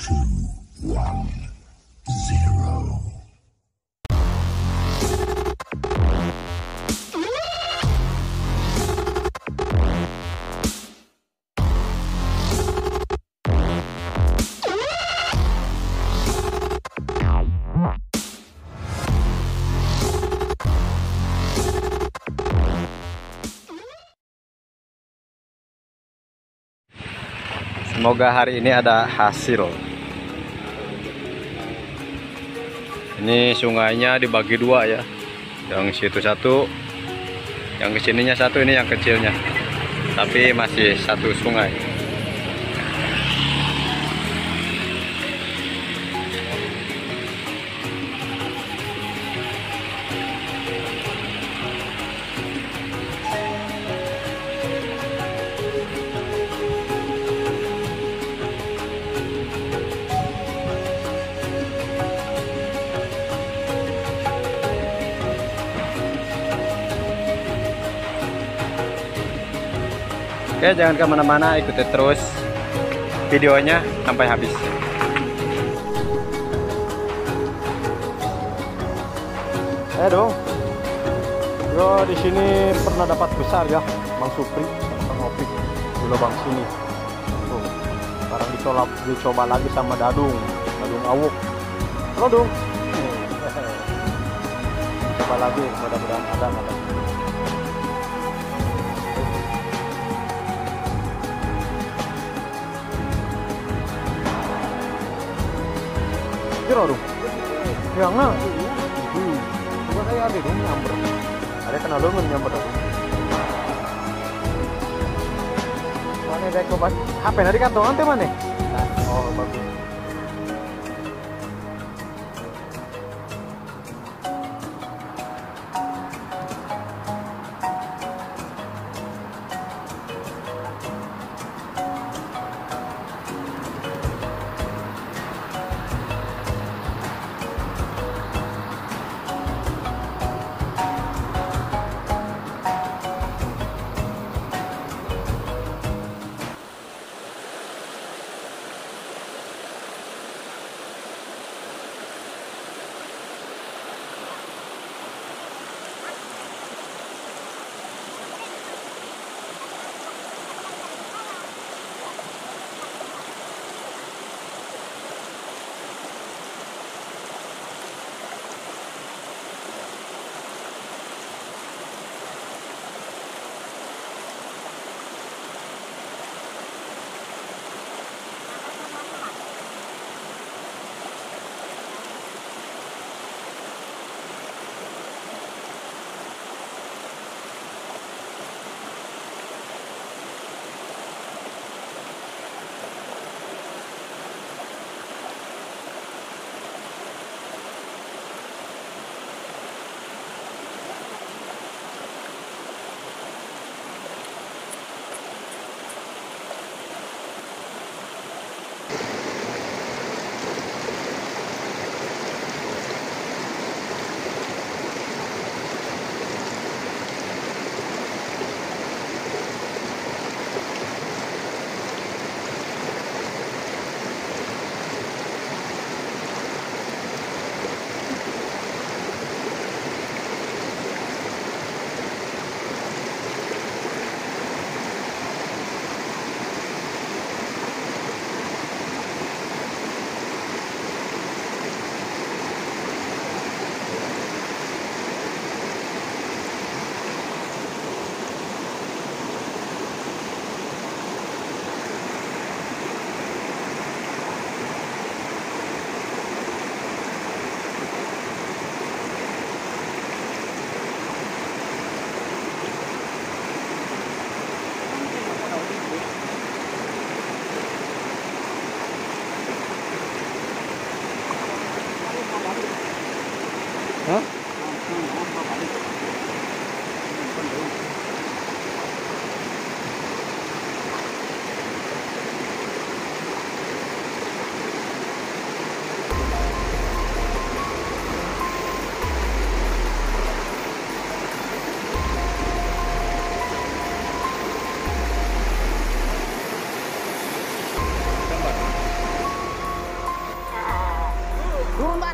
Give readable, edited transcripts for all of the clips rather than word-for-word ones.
Semoga hari ini ada hasil. Ini sungainya dibagi dua ya. Yang situ satu, yang kesininya satu, ini yang kecilnya. Tapi masih satu sungai. Oke, jangan kemana-mana, ikuti terus videonya sampai habis. Dong, yo di sini pernah dapat besar ya, Bang Supri, Bang Opik di lubang sini. Tuh, sekarang dicoba lagi sama Dadung Awuk. Halo Dung, coba lagi, mudah-mudahan ada nggak? Kira dong, ya nggak? Bukan saya ada dong nyamber, ada kenal dong nyamber dong. Mana dek obat? HP nanti kantongan teh mana? Oh bagus.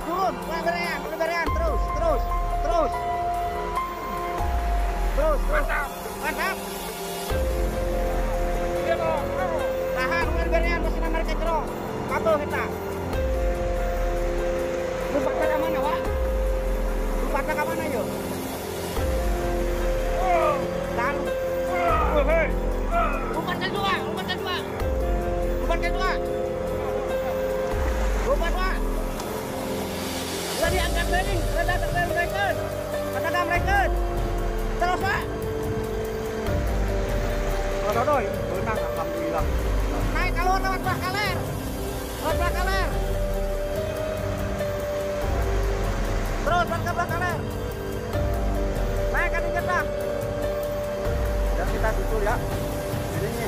turun, berean, terus. Mantap. Tahan, berean, masih mereka jero. Kabel kita. Lupatnya ke mana, Wak? Lupatnya ke mana, yuk? Tahan. Lupatnya dua. Lupat, Wak. Udah diangkat bening, mereka. Terus, Pak. Doi, benang alhamdulillah. Naik keluar lewat belah kaler. Terus ke belah kaler. Naik ke dikit lah. Ya kita susul ya. Ini.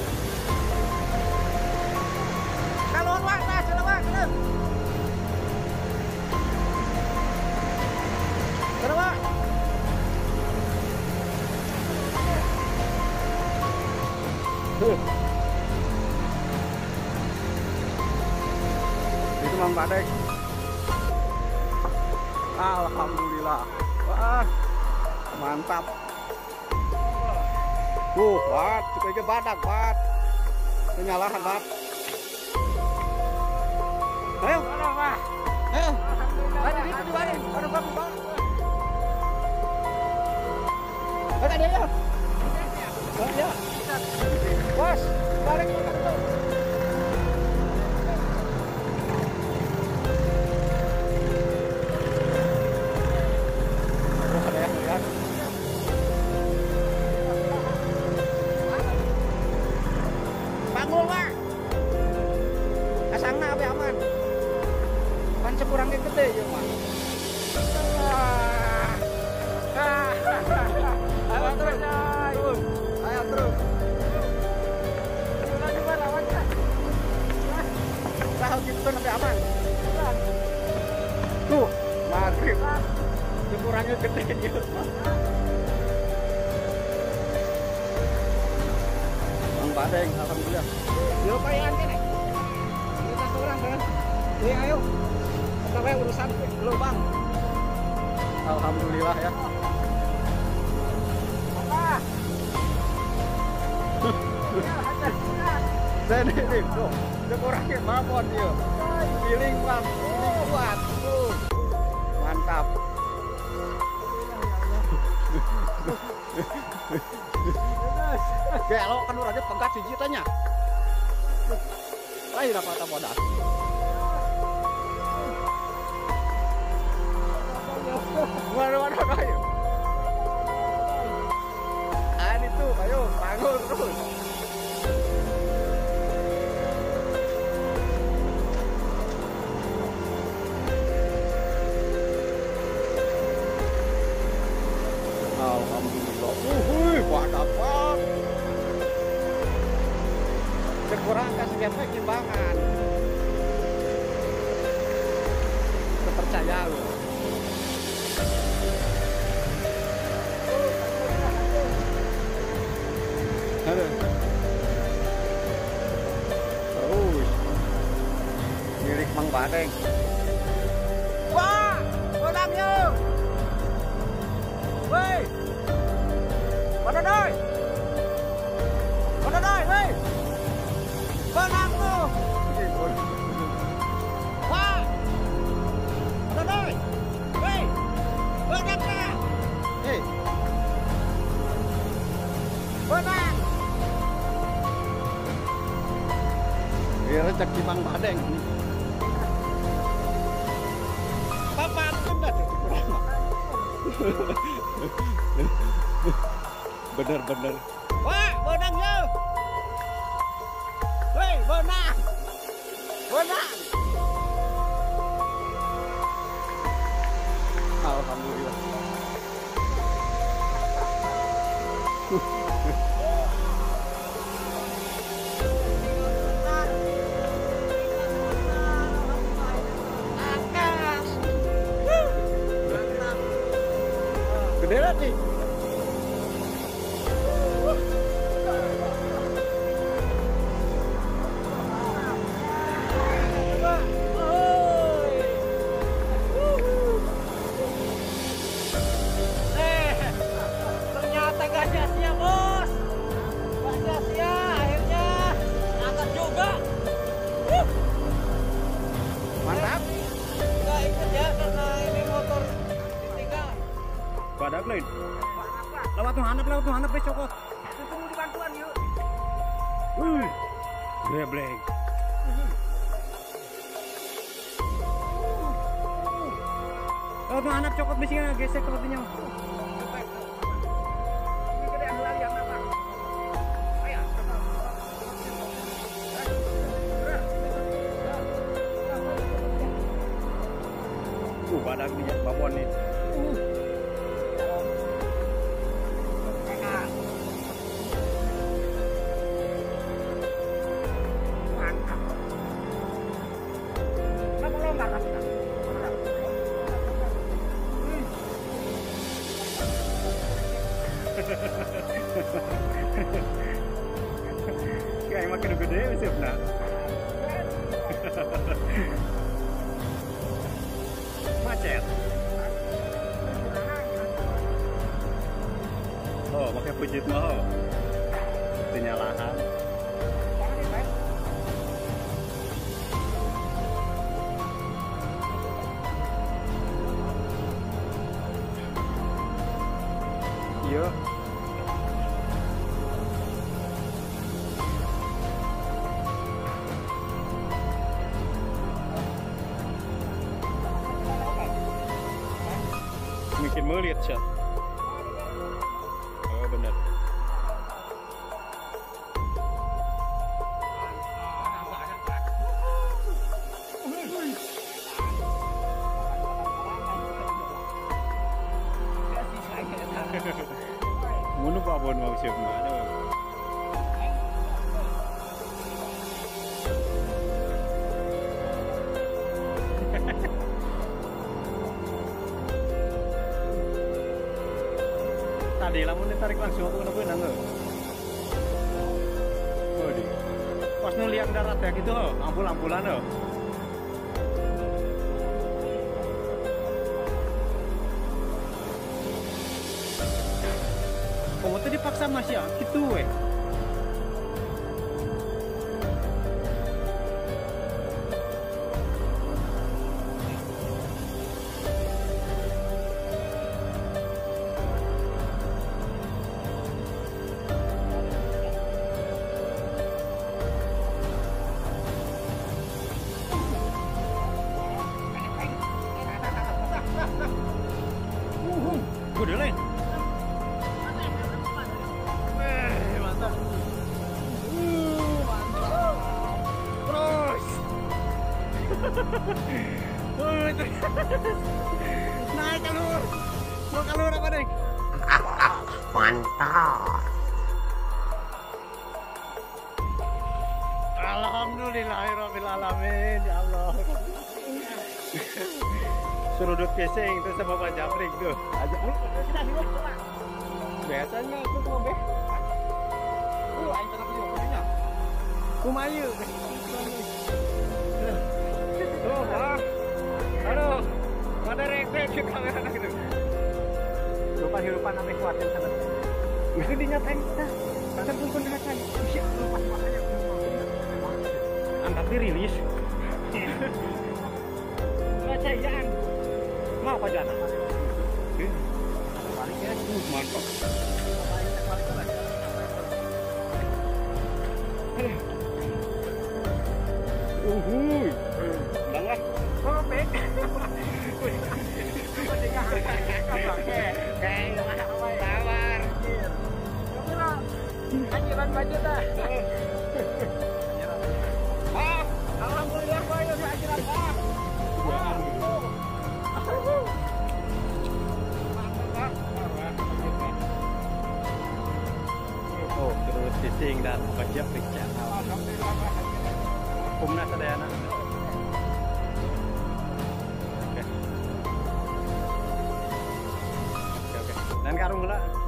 Keluar, Pak. Nah, sila, Pak. Terus, Pak. Itu Mang Badek. Alhamdulillah. Wah, mantap. Bat, juga badak, bat. Penyalahan, bat. Ayo. Ayo. Ada di situ, Bang. Ada bagus, Bang. Ada dia ya. Ya. Bos, balik ke kantor. Panggul, Pak. Kasangna apa aman. Pan sekurangnya gede ya, Pak. Ayo terus. Ayo terus. Tahu gitu sampai aman. Tuh, maghrib. Jemurannya gede gitu. Mang Badeng, alhamdulillah. Yo payan kene. Kita seorang kan. Ayo. Kita urusan dulu, Bang. Alhamdulillah ya. Ini tuh, kurangnya babon dia. Feeling bang, feeling kuat. Mantap. Kalau kan aja pegat siji tanya. Lain apa kata bodas. Waduh, ayo. Itu, ayo, bangun terus. Alhamdulillah. Wadapat. Kurang kasih efek timbangan. Kepercaya lo. Terus milik Mang Badeng. Wah, bolangnya. Woi. Mana doi? Woi. Bolang tuh. Wah. Mana doi? Woi. Bolangnya. Hei. Bolang. Biar rezeki Mang Badeng. Papan bener kurang. Bener. Wah, bonangnya. Hei, bonang. Alhamdulillah. Gede nih. badak lain. Lewat nu handap wis cokot. Tunggu di bantuan yuk. Grebleng. Lewat nu handap cokot bisingan gesek sepertinya. Ini gede lagi yang apa? Ayo. Badak dia babon nih. Kayak makin gede sih nak. Macet. Oh, pakai pujit mau. Penyalahan. Iya. Mungkin melihat sih. Oh benar. Munu babon mau siap mana? Tadi lamun ditarik langsung aku kena benang nggak? Waduh, pas nu liang darat ya gitu, ampul-ampulan loh. Kamu tuh dipaksa mas ya, gitu weh. Udah lain. Mantap. Mantap. Terus. Naik kalur. Mau kalur apa nih? Mantap. Alhamdulillahirobbilalamin, ya Allah. Seruduk casing itu sama Pak Japrik tuh. Aja. Kita hidup coba. Biasanya aku tuh be. Ayo kita pergi punya. Kumayu. Oh, wah. Aduh. Pada refleks kamera gitu. Lupa hirupan sampai kuatin sana. Itu dinyatain kita. Kita pun dinyatain. Siap lepas makanya. Angkat dirilis. Bacaan. Mau apa jana? Baliknya mantap. Bangga. Oh, pek. Anjuran budget dah. Alhamdulillah saya anjuran Pak. Oh, terus fishing dan pajak pecah. Kumna sadayana. Oke. Dan karung lah.